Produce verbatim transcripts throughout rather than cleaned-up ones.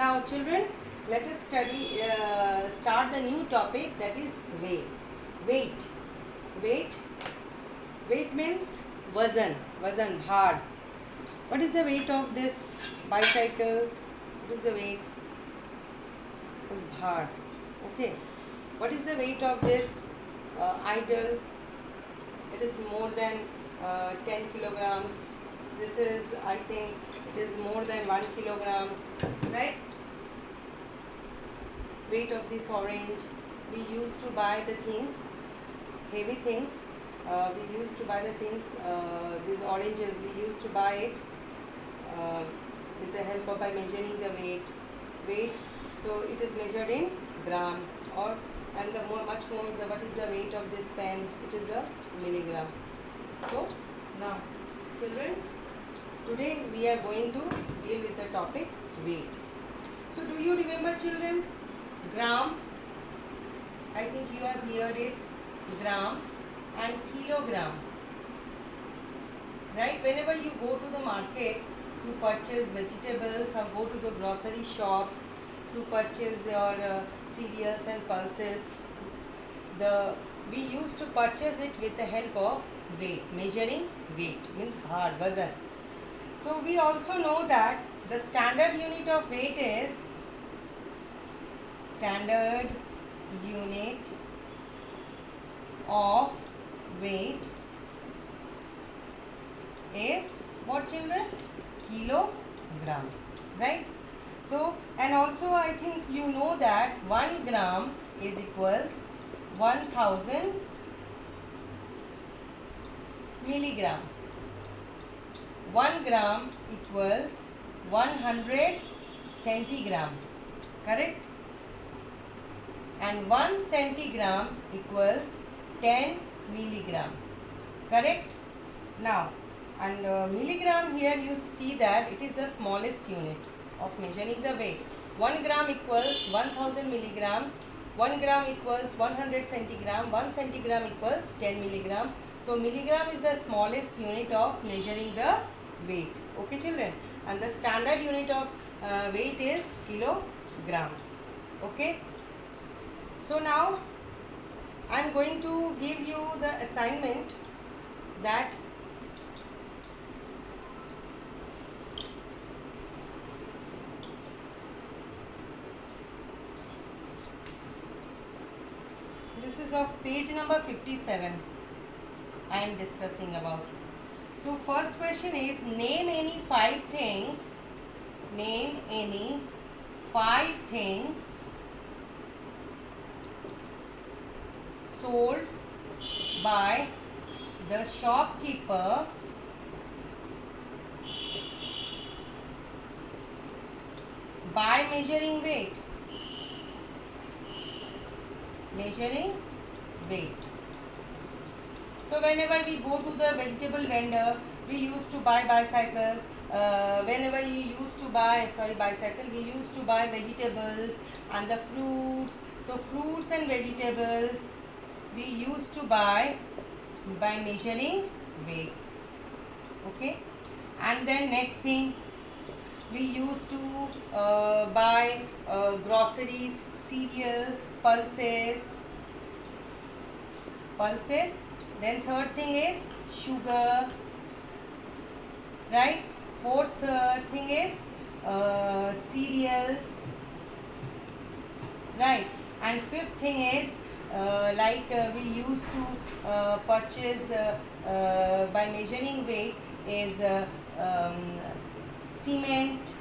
Now children, let us study, uh, start the new topic, that is weight. Weight. Weight. Weight means vazan. Vazan, bhar. What is the weight of this bicycle? What is the weight? It is bhar. Okay. What is the weight of this uh, idol? It is more than uh, ten kilograms. This is, I think, it is more than one kilograms, right? Weight of this orange. We used to buy the things, heavy things. Uh, we used to buy the things, uh, these oranges, we used to buy it uh, with the help of, by measuring the weight. Weight, so it is measured in gram, or and the more, much more, the, what is the weight of this pen? It is the milligram. So now, children, today we are going to deal with the topic weight. So do you remember, children, gram? I think you have heard it, gram and kilogram, right? Whenever you go to the market to purchase vegetables or go to the grocery shops to purchase your uh, cereals and pulses, the we used to purchase it with the help of weight, measuring weight, means bhar, vazan. So we also know that the standard unit of weight is standard unit of weight is what, children? Kilogram, right? So, and also I think you know that one gram is equals one thousand milligram. one gram equals one hundred centigram, correct? And one centigram equals ten milligram, correct? Now, and uh, milligram, here you see that it is the smallest unit of measuring the weight. one gram equals one thousand milligram, one gram equals one hundred centigram, one centigram equals ten milligram. So milligram is the smallest unit of measuring the weight. Okay, children, and the standard unit of uh, weight is kilogram. Okay. So now I am going to give you the assignment that this is of page number fifty-seven I am discussing about. So first question is, name any five things, name any five things sold by the shopkeeper by measuring weight. Measuring weight. So whenever we go to the vegetable vendor, we used to buy bicycle. Uh, whenever you used to buy, sorry, bicycle, we used to buy vegetables and the fruits. So fruits and vegetables we used to buy by measuring weight. Okay. And then next thing, we used to uh, buy uh, groceries, cereals, pulses, pulses. Then third thing is sugar, right? Fourth uh, thing is uh, cereals, right? And fifth thing is uh, like uh, we used to uh, purchase uh, uh, by measuring weight is uh, um, cement,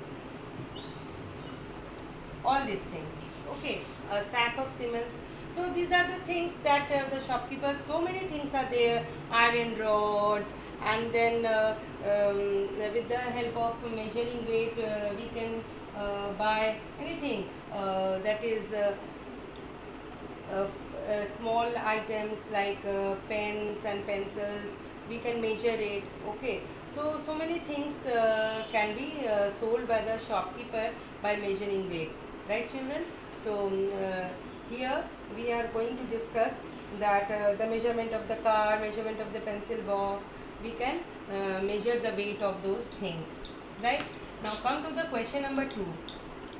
all these things. Okay, a sack of cement. So these are the things that uh, the shopkeepers, so many things are there, iron rods, and then uh, um, with the help of measuring weight uh, we can uh, buy anything uh, that is uh, uh, uh, small items like uh, pens and pencils, we can measure it. Okay, so so many things uh, can be uh, sold by the shopkeeper by measuring weights, right, children? So um, uh, here we are going to discuss that uh, the measurement of the car, measurement of the pencil box, we can uh, measure the weight of those things, right? Now come to the question number two.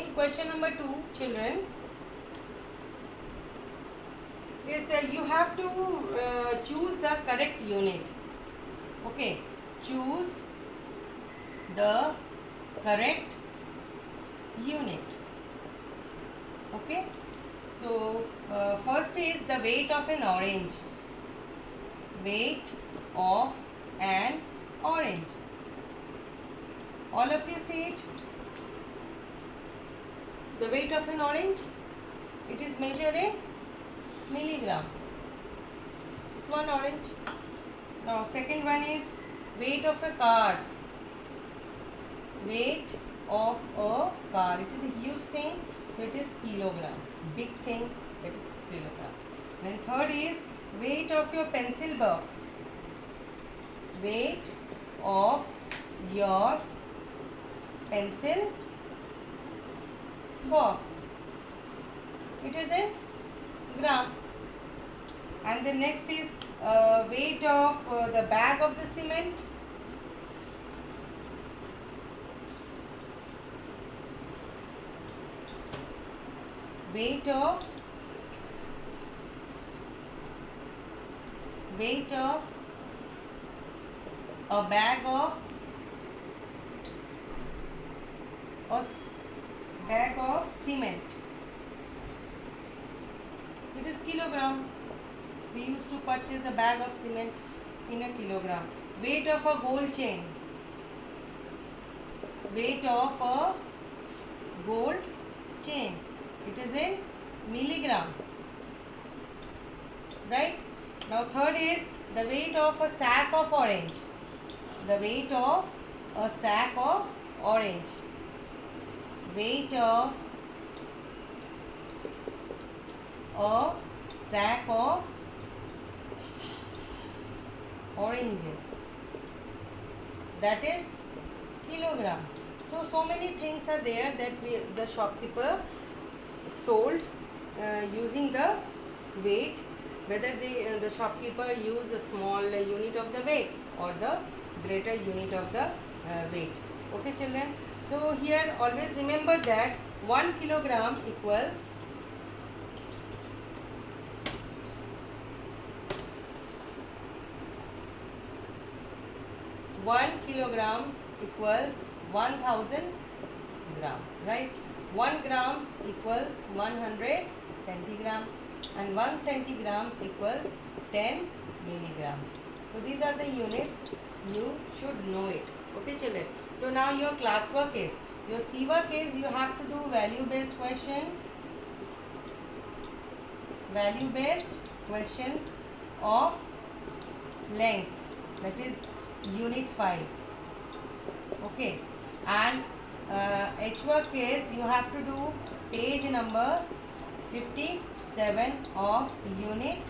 question number two, children, is uh, you have to uh, choose the correct unit. Okay, choose the correct unit. Okay, so uh, first is the weight of an orange. Weight of an orange. All of you see it? The weight of an orange, it is measured in milligram. It's one orange. Now second one is weight of a car. Weight of a car. It is a huge thing, so it is kilogram. Big thing, it is kilogram. Then third is weight of your pencil box. Weight of your pencil box. It is in gram. And the next is uh, weight of uh, the bag of the cement. Weight of weight of a bag of a bag of cement. It is kilogram. We used to purchase a bag of cement in a kilogram. Weight of a gold chain. Weight of a gold chain. It is in milligram. Right? Now third is the weight of a sack of orange. The weight of a sack of orange. Weight of a sack of oranges. That is kilogram. So, so many things are there that we, the shopkeeper sold uh, using the weight, whether the, uh, the shopkeeper use a small uh, unit of the weight or the greater unit of the uh, weight. Okay children, so here always remember that one kilogram equals one kilogram equals one thousand gram, right? one grams equals one hundred centigram and one centigrams equals ten milligram. So these are the units, you should know it. Okay children, so now your classwork is, your C work is you have to do value based question, value based questions of length, that is unit five. Okay, and uh, H work is you have to do page number fifty-seven of unit